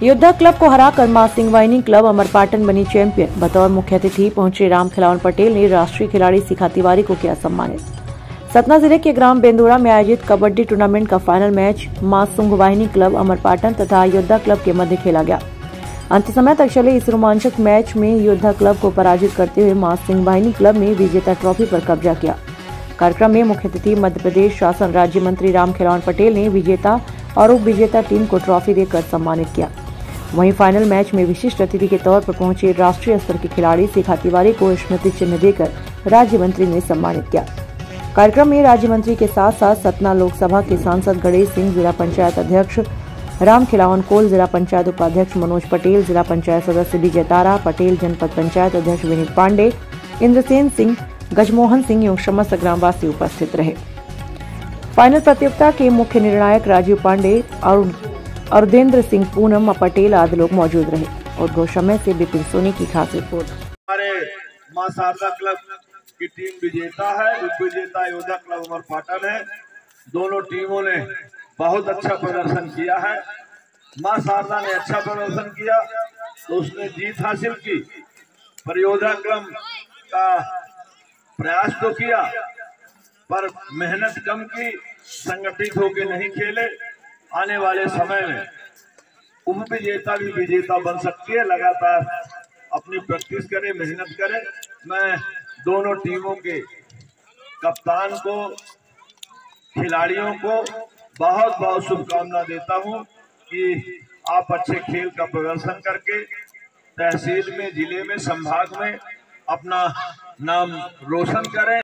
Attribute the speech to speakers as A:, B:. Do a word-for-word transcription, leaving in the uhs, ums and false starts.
A: योद्धा क्लब को हराकर मां सिंह वाहिनी क्लब अमरपाटन बनी चैंपियन। बतौर मुख्य अतिथि पहुंचे राम खिलावन पटेल ने राष्ट्रीय खिलाड़ी शिखा तिवारी को किया सम्मानित। सतना जिले के ग्राम बेंदुरा में आयोजित कबड्डी टूर्नामेंट का फाइनल मैच मां सिंह वाहिनी क्लब अमरपाटन तथा योद्धा क्लब के मध्य खेला गया। अंत समय तक चले इस रोमांचक मैच में योद्धा क्लब को पराजित करते हुए मां सिंह वाहिनी क्लब ने विजेता ट्रॉफी पर कब्जा किया। कार्यक्रम में मुख्य अतिथि मध्य प्रदेश शासन राज्य मंत्री राम खिलावन पटेल ने विजेता और उप विजेता टीम को ट्रॉफी देकर सम्मानित किया। वहीं फाइनल मैच में विशिष्ट अतिथि के तौर पर पहुंचे राष्ट्रीय स्तर के खिलाड़ी शिखा तिवारी को स्मृति चिन्ह देकर राज्य मंत्री ने सम्मानित किया। कार्यक्रम में राज्य मंत्री के साथ साथ सतना लोकसभा के सांसद गणेश सिंह, जिला पंचायत अध्यक्ष राम खिलावन कोल, जिला पंचायत उपाध्यक्ष मनोज पटेल, जिला पंचायत सदस्य विजय तारा पटेल, जनपद पंचायत अध्यक्ष विनीत पांडे, इंद्रसेन सिंह, गजमोहन सिंह एवं समस्त ग्रामवासी उपस्थित रहे। फाइनल प्रतियोगिता के मुख्य निर्णायक राजीव पांडे और अरुदेंद्र सिंह, पूनम पटेल आदि लोग मौजूद रहे। और गौशमय से विपिन सोनी की खास रिपोर्ट।
B: हमारे मां शारदा क्लब की टीम विजेता है, उप विजेता योद्धा क्लब अमरपाटन है। दोनों टीमों ने बहुत अच्छा प्रदर्शन किया है। मां शारदा ने अच्छा प्रदर्शन किया तो उसने जीत हासिल की, पर योद्धा क्लब का प्रयास तो किया पर मेहनत कम की, संगठित होकर नहीं खेले। आने वाले समय में उप विजेता भी विजेता बन सकती है। लगातार अपनी प्रैक्टिस करे, मेहनत करे। मैं दोनों टीमों के कप्तान को, खिलाड़ियों को बहुत बहुत शुभकामना देता हूं कि आप अच्छे खेल का प्रदर्शन करके तहसील में, जिले में, संभाग में अपना नाम रोशन करें।